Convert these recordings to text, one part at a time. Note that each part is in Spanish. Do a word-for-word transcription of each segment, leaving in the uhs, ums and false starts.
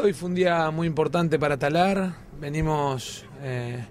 Hoy fue un día muy importante para Talar. Venimos eh,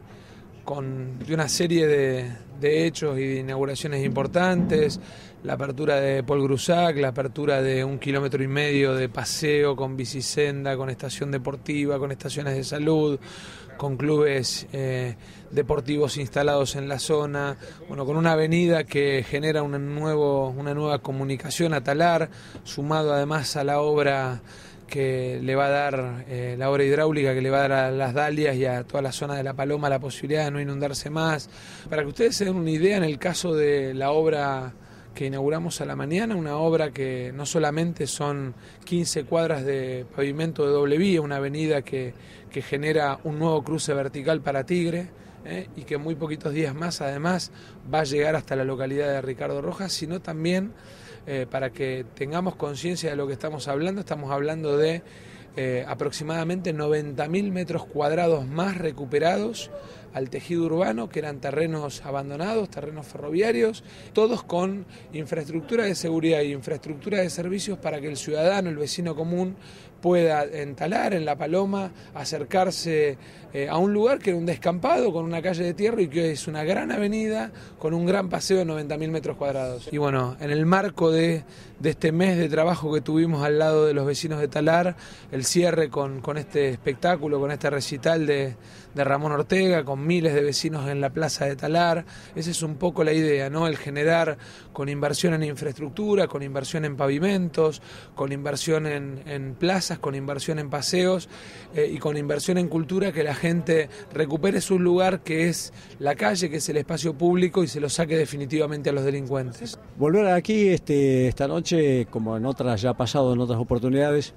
con de una serie de, de hechos y de inauguraciones importantes. La apertura de Paul Grusac, la apertura de un kilómetro y medio de paseo con bicisenda, con estación deportiva, con estaciones de salud, con clubes eh, deportivos instalados en la zona, bueno, con una avenida que genera un nuevo, una nueva comunicación a Talar, sumado además a la obra que le va a dar, eh, la obra hidráulica que le va a dar a las Dalias y a toda la zona de La Paloma la posibilidad de no inundarse más. Para que ustedes se den una idea, en el caso de la obra que inauguramos a la mañana, una obra que no solamente son quince cuadras de pavimento de doble vía, una avenida que, que genera un nuevo cruce vertical para Tigre, eh, y que en muy poquitos días más además va a llegar hasta la localidad de Ricardo Rojas, sino también eh, para que tengamos conciencia de lo que estamos hablando. Estamos hablando de eh, aproximadamente noventa mil metros cuadrados más recuperados al tejido urbano, que eran terrenos abandonados, terrenos ferroviarios, todos con infraestructura de seguridad y infraestructura de servicios para que el ciudadano, el vecino común, pueda en Talar, en La Paloma, acercarse eh, a un lugar que era un descampado con una calle de tierra y que hoy es una gran avenida con un gran paseo de noventa mil metros cuadrados. Y bueno, en el marco de, de este mes de trabajo que tuvimos al lado de los vecinos de Talar, el cierre con, con este espectáculo, con este recital de, de Ramón Ortega, con miles de vecinos en la plaza de Talar. Esa es un poco la idea, ¿no? El generar con inversión en infraestructura, con inversión en pavimentos, con inversión en, en plazas, con inversión en paseos eh, y con inversión en cultura, que la gente recupere su lugar, que es la calle, que es el espacio público, y se lo saque definitivamente a los delincuentes. Volver aquí este, esta noche, como en otras, ya ha pasado en otras oportunidades,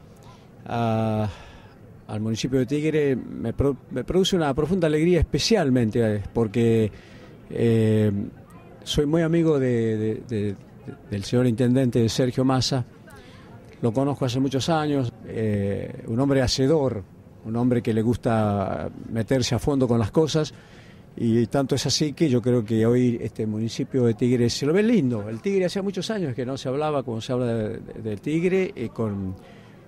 a... al municipio de Tigre me, pro, me produce una profunda alegría, especialmente porque eh, soy muy amigo de, de, de, del señor intendente Sergio Massa. Lo conozco hace muchos años, eh, un hombre hacedor, un hombre que le gusta meterse a fondo con las cosas, y tanto es así que yo creo que hoy este municipio de Tigre se lo ve lindo. El Tigre hacía muchos años que no se hablaba como se habla del de, de Tigre, y con...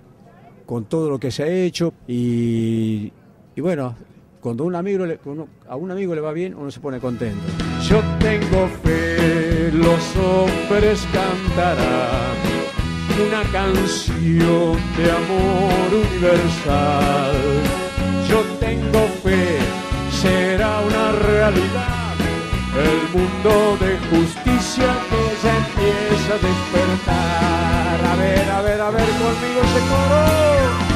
con todo lo que se ha hecho, y, y bueno, cuando un amigo le, cuando a un amigo le va bien, uno se pone contento. Yo tengo fe, los hombres cantarán una canción de amor universal. Yo tengo fe, será una realidad el mundo de justicia que ya empieza a despertar. A ver, a ver, a ver, conmigo ese coro.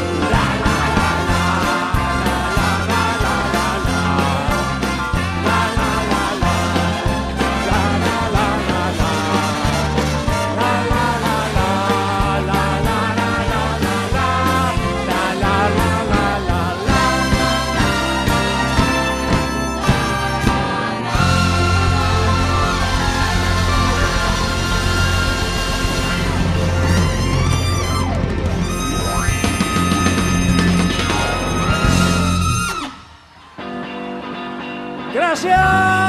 ¡Gracias!